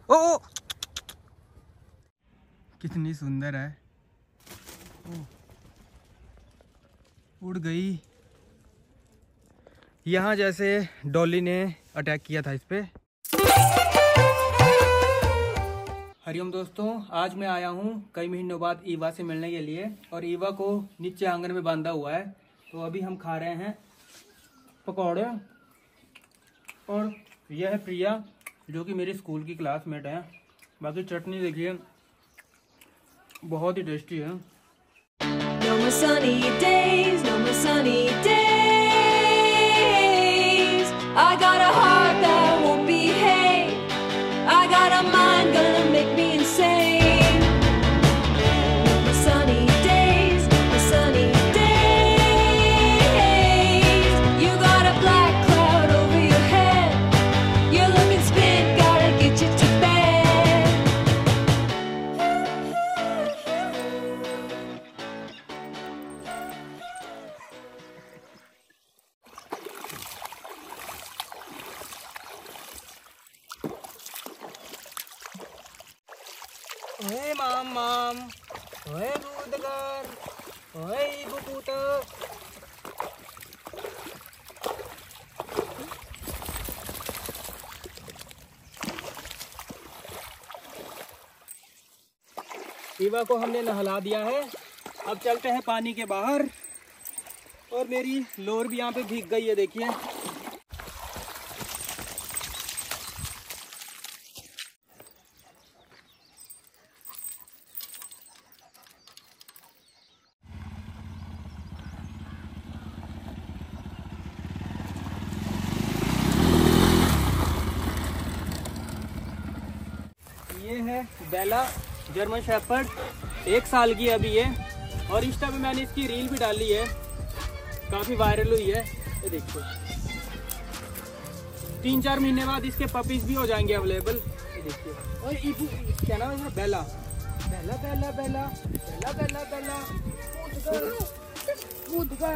ओ कितनी सुंदर है, उड़ गई। यहाँ जैसे डॉली ने अटैक किया था इस पे। हरिओम दोस्तों, आज मैं आया हूँ कई महीनों बाद ईवा से मिलने के लिए और ईवा को नीचे आंगन में बांधा हुआ है। तो अभी हम खा रहे हैं पकौड़े और यह है प्रिया जो कि मेरी स्कूल की क्लासमेट है। बाकी चटनी देखिए बहुत ही टेस्टी है। No more sunny days, no more sunny days. I got a heart that won't behave. I got a mind gonna make me insane. No more sunny days, no more sunny days. You got a black cloud over your head. You're looking spent, gotta get you to bed. ओए माम माम, ओए दूधगर, ओए बुपूत। ईवा को हमने नहला दिया है। अब चलते हैं पानी के बाहर। और मेरी लोर भी यहाँ पे भीग गई है, देखिए। ये है बेला जर्मन शेफर्ड, 1 साल की है अभी ये। और इंस्टा पे मैंने इसकी रील भी डाली है, काफ़ी वायरल हुई है। ये देखिए 3-4 महीने बाद इसके पपीज भी हो जाएंगे अवेलेबल। ये देखिए। और क्या नाम है? बेला बेला बेला बेला बेला बेला बेला कूद कर।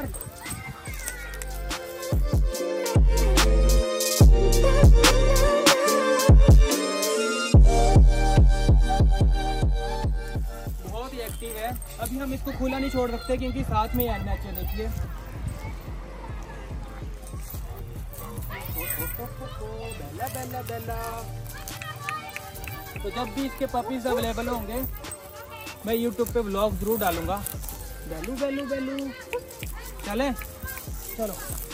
बहुत ही एक्टिव है। अभी हम इसको खुला नहीं छोड़ सकते क्योंकि साथ में है मैच है, देखिए। बेला बेला बेला। तो जब भी इसके पपीज अवेलेबल होंगे मैं यूट्यूब पे व्लॉग जरूर डालूंगा। बेलू बेलू बेलू। चले चलो।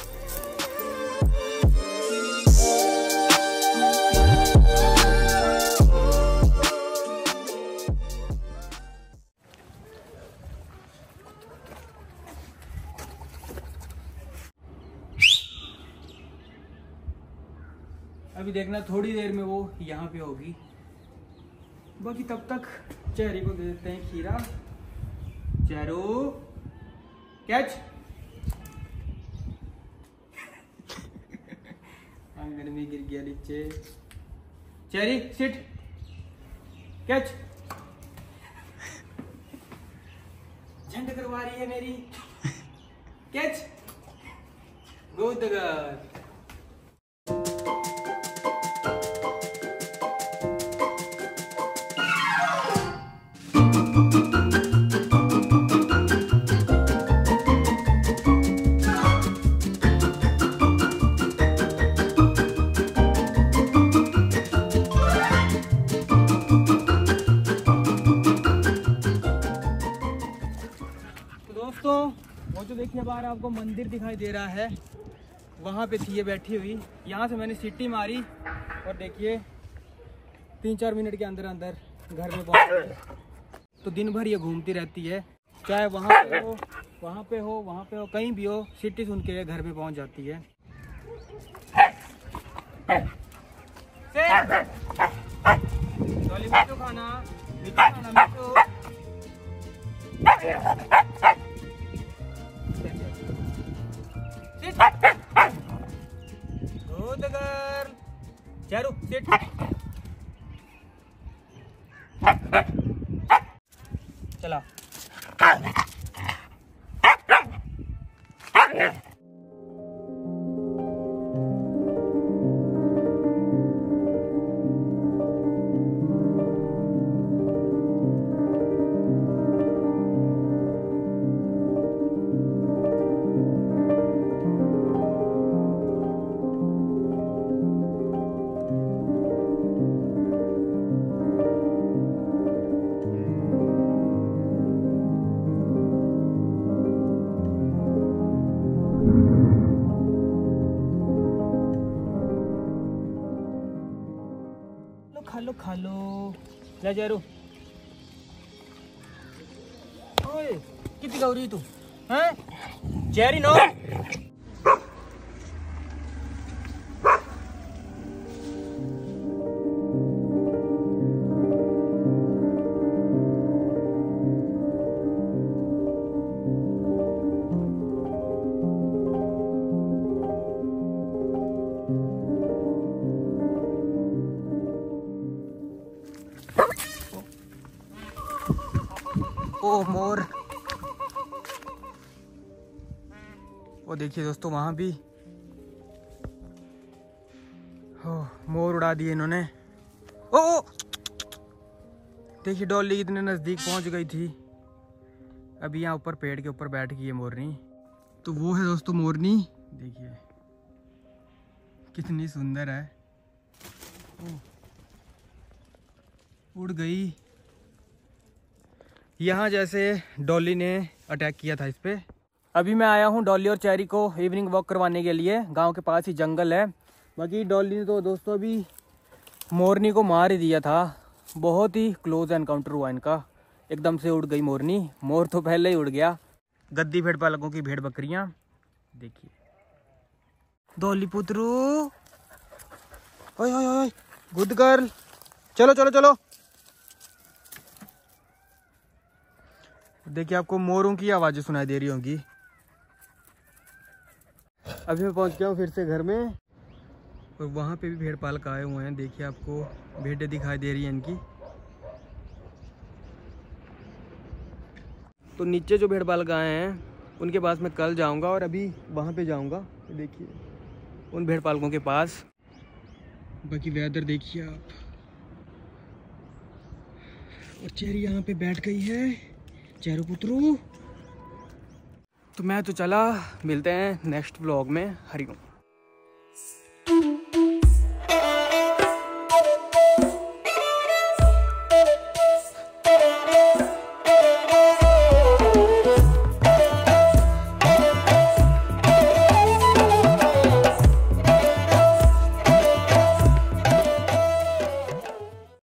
अभी देखना थोड़ी देर में वो यहाँ पे होगी। बाकी तब तक चेरी को दे देते हैं खीरा। चेरू कैच। आंगन में गिर गया नीचे। Cherry sit catch. झंड करवा रही है मेरी। कैच। Good girl. दोस्तों वो जो देखिए बाहर आपको मंदिर दिखाई दे रहा है, वहाँ पे थी ये बैठी हुई। यहाँ से मैंने सीटी मारी और देखिए 3-4 मिनट के अंदर अंदर घर में पहुँच गई। तो दिन भर ये घूमती रहती है, चाहे वहाँ पे हो वहाँ पे हो वहाँ पे हो, कहीं भी हो, सीटी सुन के घर में पहुँच जाती है। मिट्टू खाना, मिट्टू खाना, मिट्टू। Good girl. Charu, sit. चला। खा लो खा लो। ले जरू। ओए कितनी गौरी तू हैं? Cherry no. Oh more. वो देखिए दोस्तों वहां भी मोर उड़ा दिए इन्होंने। ओ देखिए डॉली इतने नजदीक पहुंच गई थी। अभी यहाँ ऊपर पेड़ के ऊपर बैठ गई है मोरनी। तो वो है दोस्तों मोरनी, देखिए कितनी सुंदर है। उड़ गई। यहाँ जैसे डॉली ने अटैक किया था इस पे। अभी मैं आया हूँ डॉली और चेरी को इवनिंग वॉक करवाने के लिए। गांव के पास ही जंगल है। बाकी डॉली ने तो दोस्तों अभी मोरनी को मार ही दिया था। बहुत ही क्लोज एनकाउंटर हुआ इनका। एकदम से उड़ गई मोरनी। मोर तो पहले ही उड़ गया। गद्दी भेड़ पालकों की भेड़ बकरियां देखिए। डॉली पुत्रू, ओए ओए ओए, गुड गर्ल, चलो चलो चलो। देखिए आपको मोरों की आवाजें सुनाई दे रही होंगी। अभी मैं पहुंच गया हूँ फिर से घर में। और वहाँ पे भी भेड़ पालक आए हुए हैं। देखिए आपको भेड़ें दिखाई दे रही हैं इनकी। तो नीचे जो भेड़ पालक आए हैं उनके पास मैं कल जाऊंगा और अभी वहाँ पे जाऊंगा। देखिए उन भेड़ पालकों के पास। बाकी वेदर देखिए आप। और चेरी यहाँ पे बैठ गई है। चेरू पुत्रू। तो मैं तो चला, मिलते हैं नेक्स्ट व्लॉग में। हरिओम।